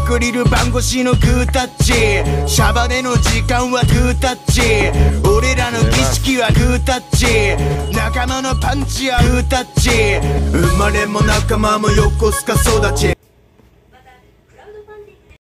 クリル板越しのグータッチ、シャバでの時間はグータッチ、俺らの儀式はグータッチ、仲間のパンチはグータッチ、生まれも仲間も横須賀育ち。